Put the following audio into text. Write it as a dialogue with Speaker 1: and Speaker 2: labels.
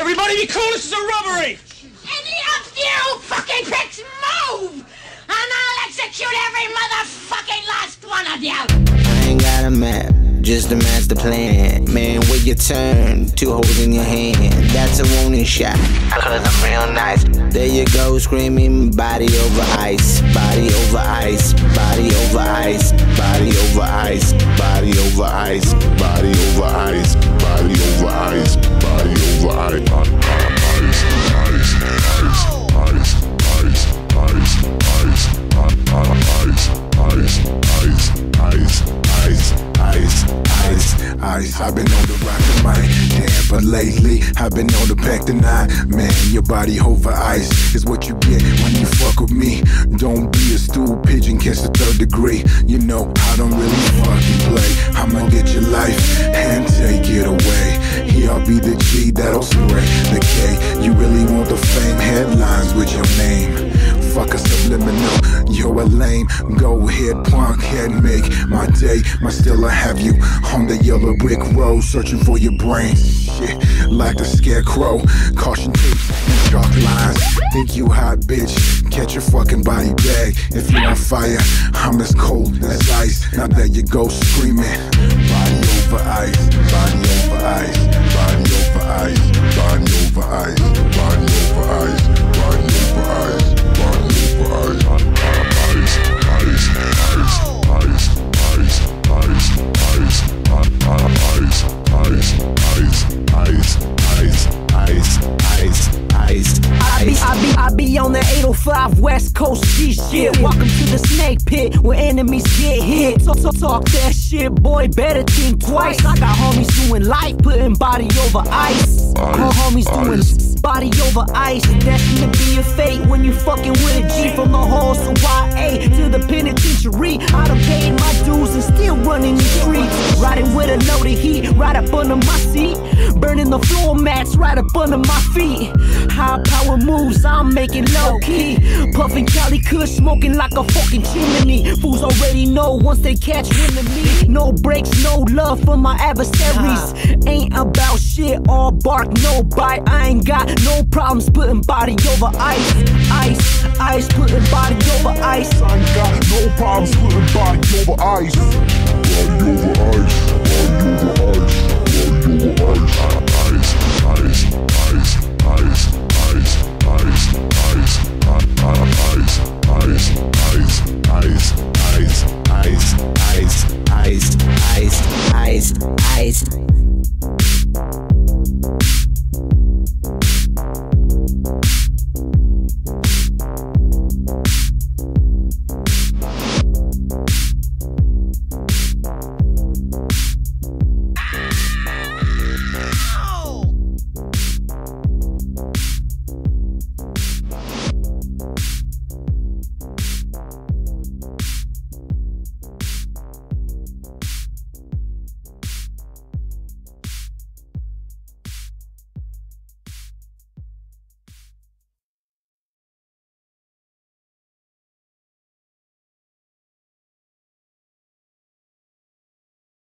Speaker 1: Everybody be cool, this is a robbery!
Speaker 2: Any of you fucking pricks move! And I'll execute every motherfucking last one of you!
Speaker 3: I ain't got a map, just a master plan. Man, wait your turn, 2 holes in your hand. That's a warning shot, cause I'm real nice. There you go, screaming body over ice. Body over ice, body over ice. Body over ice, body over ice. Body over ice, body over ice. Body over ice.
Speaker 4: I've been on the rocket mic, damn, but lately I've been on the pack tonight. Man, your body over ice is what you get when you fuck with me. Don't be a stool pigeon, catch the 3rd degree. You know I don't really fucking play. I'ma get your life and take it away. E.R.G the G that'll spray the K. You really want the fame, headlines with your name. Fuck a subliminal, you're a lame. Go ahead, punk head, make my day. Might still have you on the yellow brick road, searching for your brain. Shit, like the scarecrow. Caution tapes and chalk lines. Think you hot, bitch? Catch your fucking body bag. If you're on fire, I'm as cold as ice. Now there you go screaming. Body over ice, body over ice, body over ice, body over ice, body over ice, body over ice.
Speaker 5: I be on the 805 West Coast G shit. Welcome to the snake pit where enemies get hit. Talk that shit, boy, better think twice. I got homies doing life, putting body over ice. Homies doing body over ice. Destined to be a fate when you fucking with a G. From the halls to YA to the penitentiary. I done paid my dues and still running the streets. Riding with a load of heat right up under my seat. Burning the floor mats right up under my feet. High power moves, I'm making low key. Puffing Cali Kush, smoking like a fucking chimney. Fools already know once they catch wind of me. No breaks, no love for my adversaries. Ain't about shit, all bark, no bite. I ain't got no problems putting body over ice. Ice, putting body over ice.
Speaker 4: I ain't got no problems putting body over ice. Body over ice, body over ice, body over ice.